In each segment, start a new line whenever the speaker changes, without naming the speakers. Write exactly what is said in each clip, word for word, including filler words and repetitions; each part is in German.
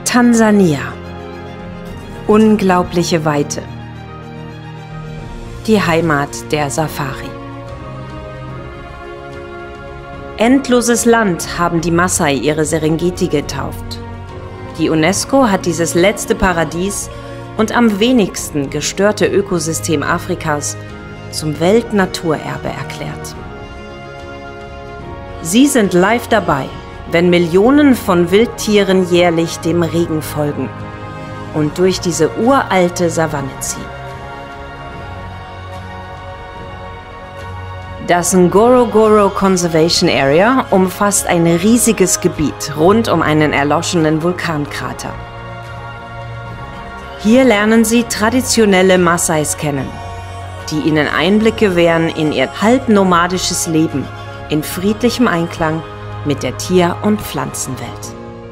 Tansania. Unglaubliche Weite. Die Heimat der Safari. Endloses Land haben die Maasai ihre Serengeti getauft. Die UNESCO hat dieses letzte Paradies und am wenigsten gestörte Ökosystem Afrikas zum Weltnaturerbe erklärt. Sie sind live dabei, wenn Millionen von Wildtieren jährlich dem Regen folgen und durch diese uralte Savanne ziehen. Das Ngorongoro Conservation Area umfasst ein riesiges Gebiet rund um einen erloschenen Vulkankrater. Hier lernen Sie traditionelle Maasais kennen, die Ihnen Einblick gewähren in ihr halbnomadisches Leben in friedlichem Einklang mit der Tier- und Pflanzenwelt.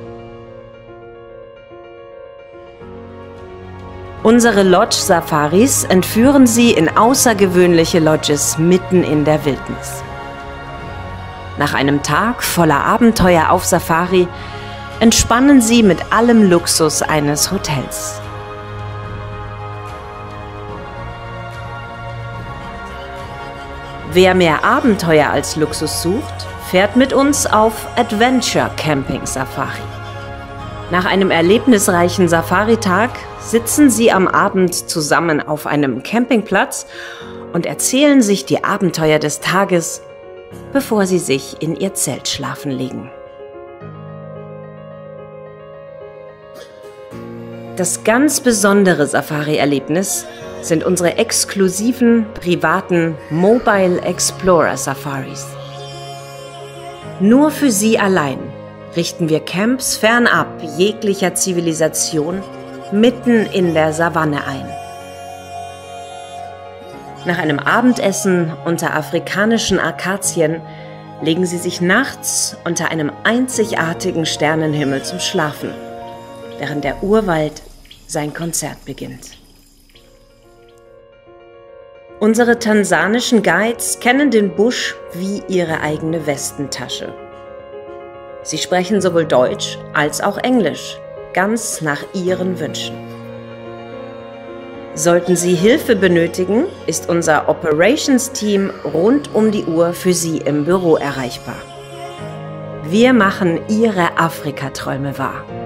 Unsere Lodge-Safaris entführen Sie in außergewöhnliche Lodges mitten in der Wildnis. Nach einem Tag voller Abenteuer auf Safari entspannen Sie mit allem Luxus eines Hotels. Wer mehr Abenteuer als Luxus sucht, fährt mit uns auf Adventure Camping Safari. Nach einem erlebnisreichen Safari-Tag sitzen Sie am Abend zusammen auf einem Campingplatz und erzählen sich die Abenteuer des Tages, bevor Sie sich in Ihr Zelt schlafen legen. Das ganz besondere Safari-Erlebnis sind unsere exklusiven, privaten Mobile Explorer Safaris. Nur für Sie allein richten wir Camps fernab jeglicher Zivilisation mitten in der Savanne ein. Nach einem Abendessen unter afrikanischen Akazien legen Sie sich nachts unter einem einzigartigen Sternenhimmel zum Schlafen, während der Urwald sein Konzert beginnt. Unsere tansanischen Guides kennen den Busch wie ihre eigene Westentasche. Sie sprechen sowohl Deutsch als auch Englisch, ganz nach Ihren Wünschen. Sollten Sie Hilfe benötigen, ist unser Operations-Team rund um die Uhr für Sie im Büro erreichbar. Wir machen Ihre Afrika-Träume wahr.